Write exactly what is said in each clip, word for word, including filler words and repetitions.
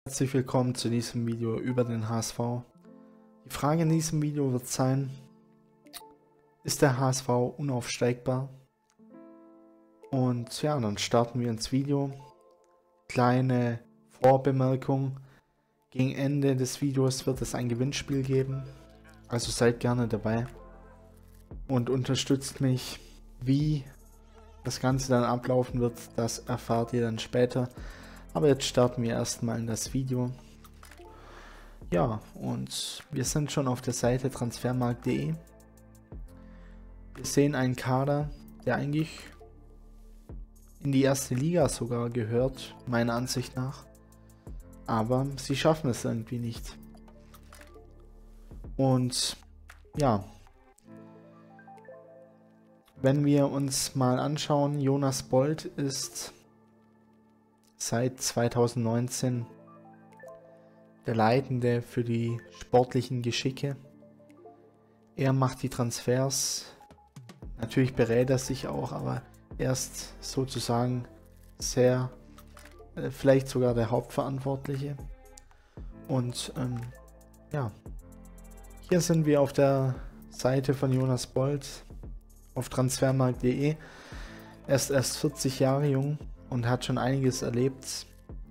Herzlich willkommen zu diesem Video über den H S V. Die Frage in diesem Video wird sein: Ist der H S V unaufsteigbar? Und ja, dann starten wir ins Video. Kleine Vorbemerkung: Gegen Ende des Videos wird es ein Gewinnspiel geben, also seid gerne dabei und unterstützt mich. Wie das Ganze dann ablaufen wird, das erfahrt ihr dann später. Aber jetzt starten wir erstmal in das Video. Ja, und wir sind schon auf der Seite transfermarkt punkt de. Wir sehen einen Kader, der eigentlich in die erste Liga sogar gehört, meiner Ansicht nach. Aber sie schaffen es irgendwie nicht. Und ja, wenn wir uns mal anschauen, Jonas Bold ist seit zweitausendneunzehn der Leitende für die sportlichen Geschicke. Er macht die Transfers, natürlich berät er sich auch, aber er ist sozusagen sehr, äh, vielleicht sogar der Hauptverantwortliche. Und ähm, ja, hier sind wir auf der Seite von Jonas Bold auf transfermarkt punkt de. Er ist erst vierzig Jahre jung und hat schon einiges erlebt.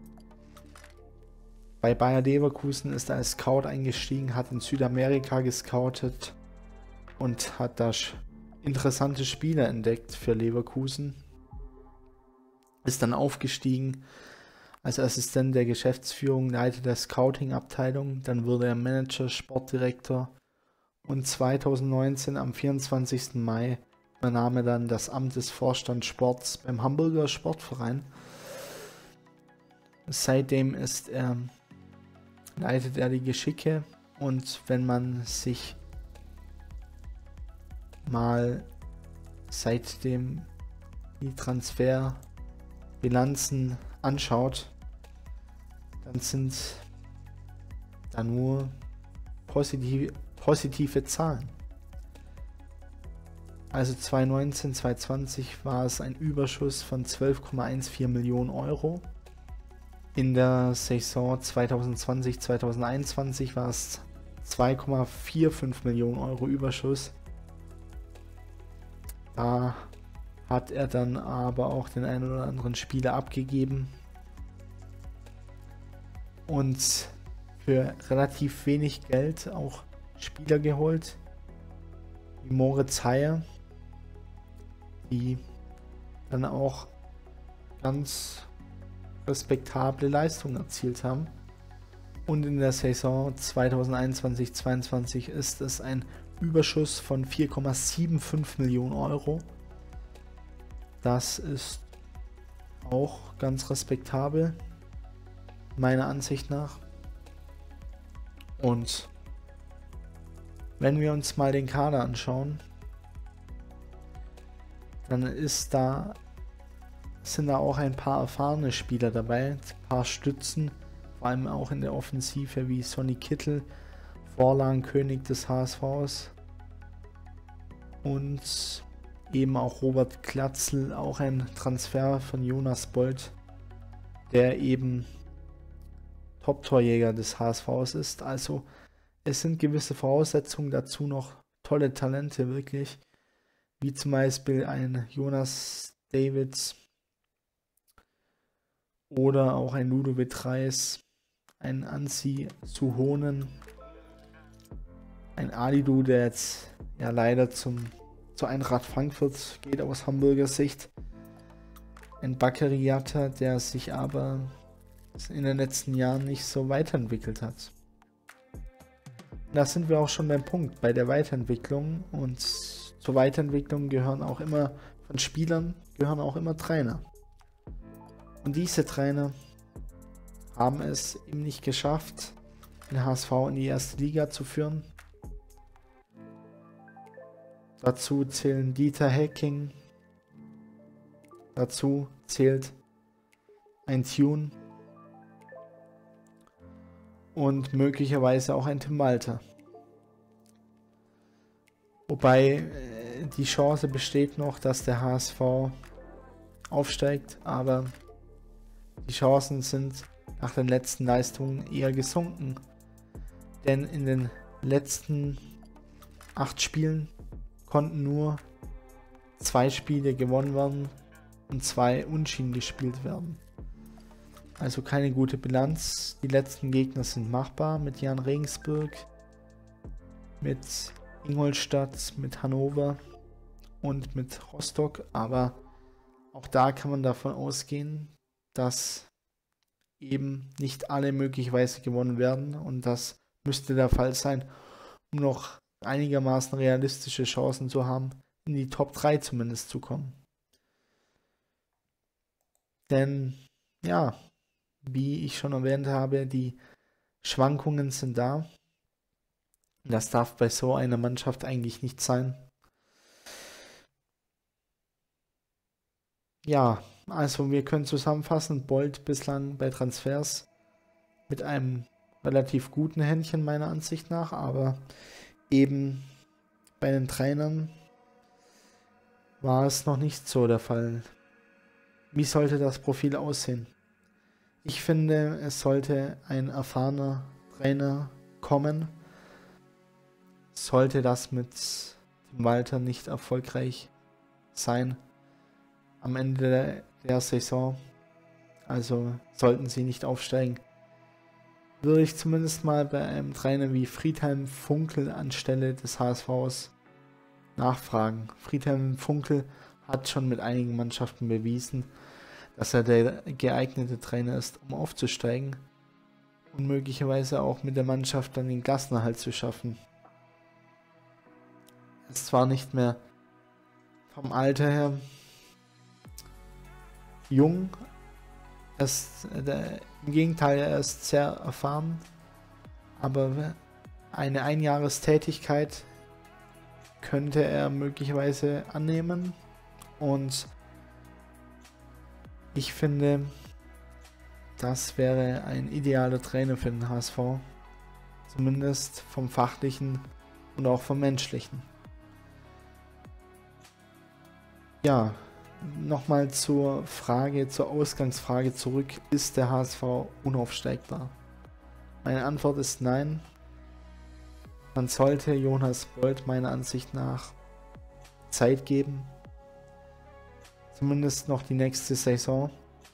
Bei Bayer Leverkusen ist er als Scout eingestiegen, hat in Südamerika gescoutet und hat da interessante Spieler entdeckt für Leverkusen. Ist dann aufgestiegen als Assistent der Geschäftsführung, Leiter der Scouting-Abteilung, dann wurde er Manager, Sportdirektor und zweitausendneunzehn am vierundzwanzigsten Mai übernahm er dann das Amt des Vorstands Sports beim Hamburger Sportverein. Seitdem ist er, leitet er die Geschicke, und wenn man sich mal seitdem die Transferbilanzen anschaut, dann sind da nur positive, positive Zahlen. Also zweitausendneunzehn zweitausendzwanzig war es ein Überschuss von zwölf Komma vierzehn Millionen Euro. In der Saison zweitausendzwanzig zweitausendeinundzwanzig war es zwei Komma fünfundvierzig Millionen Euro Überschuss. Da hat er dann aber auch den einen oder anderen Spieler abgegeben und für relativ wenig Geld auch Spieler geholt, wie Moritz Heyer, die dann auch ganz respektable Leistungen erzielt haben. Und in der Saison zweitausendeinundzwanzig zweiundzwanzig ist es ein Überschuss von vier Komma fünfundsiebzig Millionen Euro. Das ist auch ganz respektabel, meiner Ansicht nach. Und wenn wir uns mal den Kader anschauen, dann ist da, sind da auch ein paar erfahrene Spieler dabei, ein paar Stützen, vor allem auch in der Offensive wie Sonny Kittel, Vorlagenkönig des H S Vs, und eben auch Robert Glatzel, auch ein Transfer von Jonas Bold, der eben Top-Torjäger des H S Vs ist. Also es sind gewisse Voraussetzungen dazu, noch tolle Talente wirklich, wie zum Beispiel ein Jonas Davids oder auch ein Ludovic Reis, ein Ansi Suhonen, ein Alidu, der jetzt ja leider zum, zur Eintracht Frankfurt geht aus Hamburger Sicht, ein Bakary Yatta, der sich aber in den letzten Jahren nicht so weiterentwickelt hat. Da sind wir auch schon beim Punkt, bei der Weiterentwicklung, und zur Weiterentwicklung gehören auch immer, von Spielern gehören auch immer Trainer. Und diese Trainer haben es eben nicht geschafft, den H S V in die erste Liga zu führen. Dazu zählen Dieter Hecking, dazu zählt ein Tune und möglicherweise auch ein Tim Walter. Wobei äh, die Chance besteht noch, dass der H S V aufsteigt, aber die Chancen sind nach den letzten Leistungen eher gesunken. Denn in den letzten acht Spielen konnten nur zwei Spiele gewonnen werden und zwei Unentschieden gespielt werden. Also keine gute Bilanz. Die letzten Gegner sind machbar mit Jan Regensburg, mit Ingolstadt, mit Hannover und mit Rostock. Aber auch da kann man davon ausgehen, dass eben nicht alle möglicherweise gewonnen werden. Und das müsste der Fall sein, um noch einigermaßen realistische Chancen zu haben, in die Top drei zumindest zu kommen. Denn, ja, wie ich schon erwähnt habe, die Schwankungen sind da. Das darf bei so einer Mannschaft eigentlich nicht sein. Ja, also wir können zusammenfassen, Bold bislang bei Transfers mit einem relativ guten Händchen meiner Ansicht nach, aber eben bei den Trainern war es noch nicht so der Fall. Wie sollte das Profil aussehen? Ich finde, es sollte ein erfahrener Trainer kommen. Sollte das mit dem Walter nicht erfolgreich sein am Ende der, der Saison, also sollten sie nicht aufsteigen, würde ich zumindest mal bei einem Trainer wie Friedhelm Funkel anstelle des H S Vs nachfragen. Friedhelm Funkel hat schon mit einigen Mannschaften bewiesen, dass er der geeignete Trainer ist, um aufzusteigen und möglicherweise auch mit der Mannschaft dann den Klassenerhalt zu schaffen. Er ist zwar nicht mehr vom Alter her jung, er ist, der, im Gegenteil, er ist sehr erfahren, aber eine Einjahrestätigkeit könnte er möglicherweise annehmen und ich finde, das wäre ein idealer Trainer für den H S V, zumindest vom Fachlichen und auch vom Menschlichen. Ja, nochmal zur Frage, zur Ausgangsfrage zurück, ist der H S V unaufsteigbar? Meine Antwort ist nein. Man sollte Jonas Bold meiner Ansicht nach Zeit geben. Zumindest noch die nächste Saison.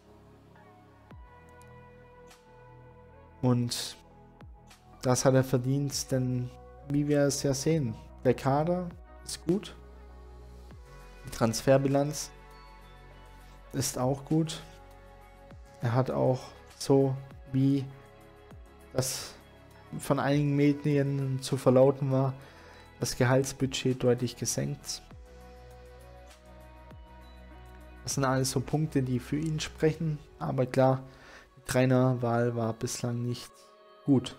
Und das hat er verdient, denn wie wir es ja sehen, der Kader ist gut. Die Transferbilanz ist auch gut. Er hat auch, so wie das von einigen Medien zu verlauten war, das Gehaltsbudget deutlich gesenkt. Das sind alles so Punkte, die für ihn sprechen, aber klar, die Trainerwahl war bislang nicht gut.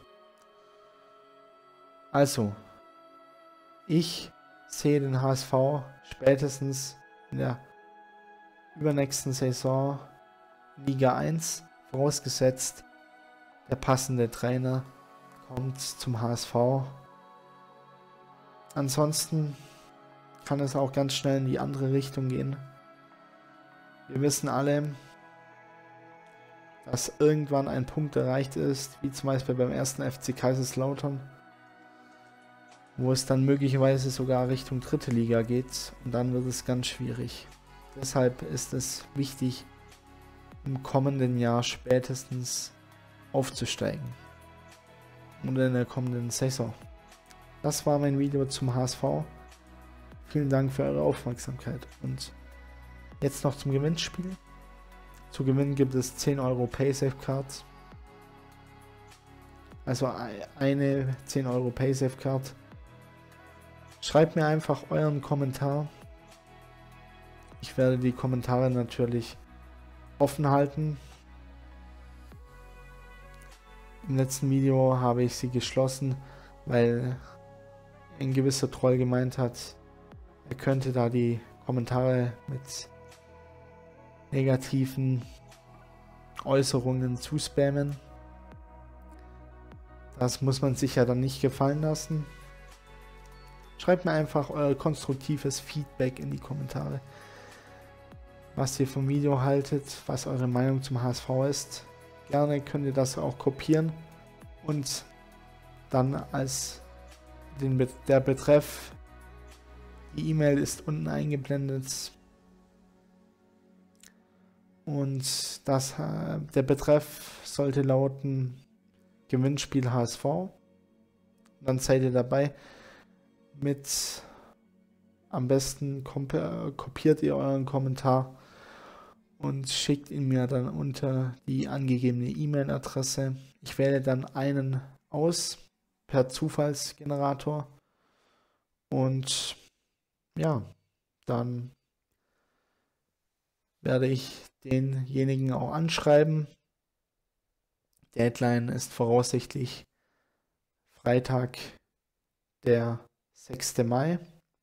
Also, ich sehe den H S V spätestens in der übernächsten Saison Liga eins, vorausgesetzt der passende Trainer kommt zum H S V. Ansonsten kann es auch ganz schnell in die andere Richtung gehen. Wir wissen alle, dass irgendwann ein Punkt erreicht ist, wie zum Beispiel beim ersten F C Kaiserslautern, wo es dann möglicherweise sogar Richtung dritte Liga geht und dann wird es ganz schwierig. Deshalb ist es wichtig, im kommenden Jahr spätestens aufzusteigen und in der kommenden Saison. Das war mein Video zum H S V. Vielen Dank für eure Aufmerksamkeit und jetzt noch zum Gewinnspiel. Zu gewinnen gibt es zehn Euro Paysafe Card. Also eine zehn Euro Paysafe Card. Schreibt mir einfach euren Kommentar. Ich werde die Kommentare natürlich offen halten. Im letzten Video habe ich sie geschlossen, weil ein gewisser Troll gemeint hat, er könnte da die Kommentare mit negativen Äußerungen zuspammen. Das muss man sich ja dann nicht gefallen lassen. Schreibt mir einfach euer konstruktives Feedback in die Kommentare. Was ihr vom Video haltet, was eure Meinung zum H S V ist. gerne könnt ihr das auch kopieren und dann als den Be der Betreff, die E-Mail ist unten eingeblendet und das, äh, der Betreff sollte lauten Gewinnspiel H S V. Dann seid ihr dabei. Mit am besten kopiert ihr euren Kommentar und schickt ihn mir dann unter die angegebene E-Mail-Adresse. Ich wähle dann einen aus per Zufallsgenerator und ja, dann werde ich denjenigen auch anschreiben. Deadline ist voraussichtlich Freitag, der sechste Mai.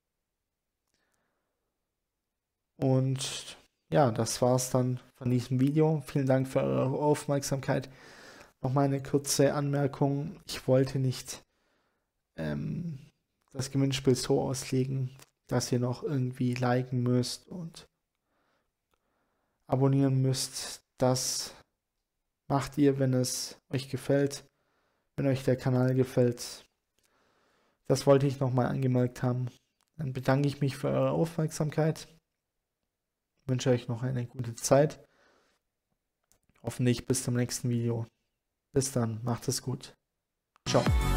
Und ja, das war's dann von diesem Video. Vielen Dank für eure Aufmerksamkeit. Nochmal eine kurze Anmerkung. Ich wollte nicht ähm, das Gewinnspiel so auslegen, dass ihr noch irgendwie liken müsst und abonnieren müsst. Das macht ihr, wenn es euch gefällt, wenn euch der Kanal gefällt. Das wollte ich nochmal angemerkt haben. Dann bedanke ich mich für eure Aufmerksamkeit. Wünsche euch noch eine gute Zeit. Hoffentlich bis zum nächsten Video. Bis dann, macht es gut. Ciao.